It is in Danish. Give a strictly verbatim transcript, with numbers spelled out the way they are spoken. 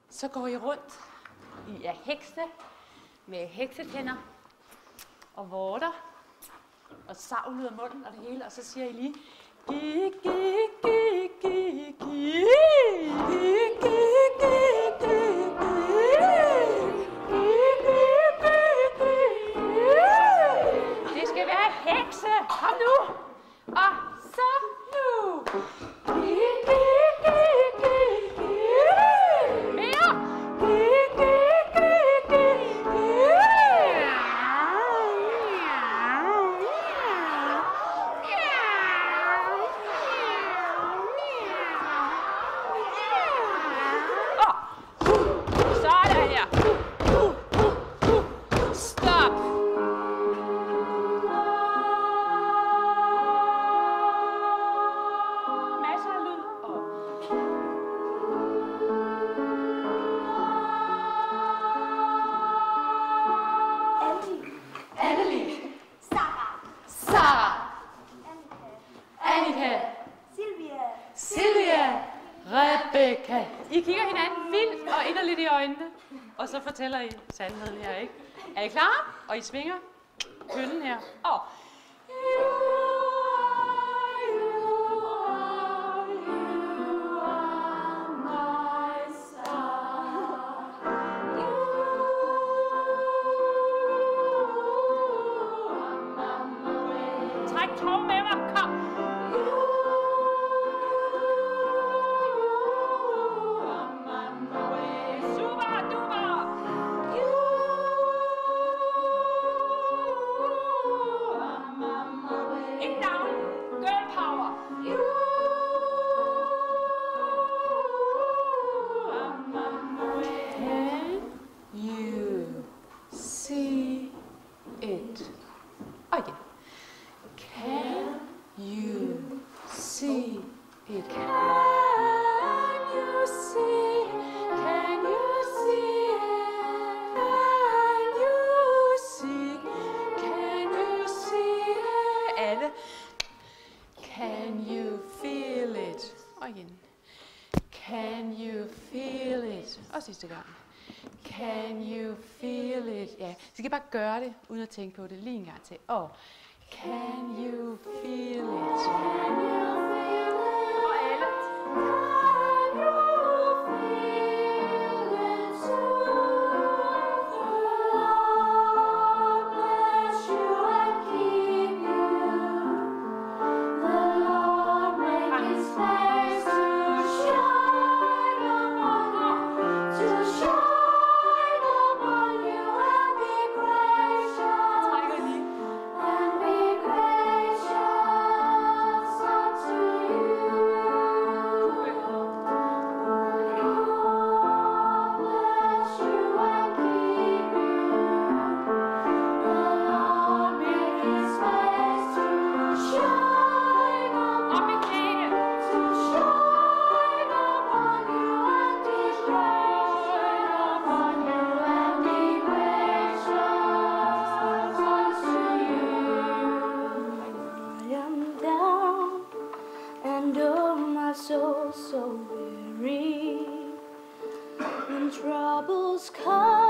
Så går I rundt. I er hekse med heksetænder og vorter og savl ud af munden og det hele. Og så siger I lige gi, gi, gi, gi, gi, gi, gi, gi, det skal være hekse. Kom nu. Og så nu. Gi, gi, gi, gi, gi. Mere. Gi, gi, gi, gi, gi. Sådan her. Stop. Masser af lyd. Og Annelie. Sara. Sara. Annika. Annika. Silvia. Silvia. Rebecca. I kigger hinanden vildt og inderligt i øjnene. Og så fortæller I sandheden her, ikke? Er I klar? Og I svinger kønnen her. Og træk tov med mig. Kom. Super duper. Ikke down. Girl power. Can you see it? Og igen. Can you see it? Can you see? Can you see it? Can you see? Can you see it? Alle. Can you feel it? Og igen. Can you feel it? Og sidste gang. Can you feel it? Ja, så skal I bare gøre det, uden at tænke på det. Lige en gang til. Og can you feel it? Can you feel it? Og alle. Can you feel it too? The Lord bless you and keep you. The Lord make his face to shine upon you, to shine upon you and be gracious, and be gracious unto you. The Lord bless you and keep you. The Lord make his face to shine upon you, to shine upon you and be gracious upon you and be gracious unto you. I am down and oh my soul so weary. When troubles come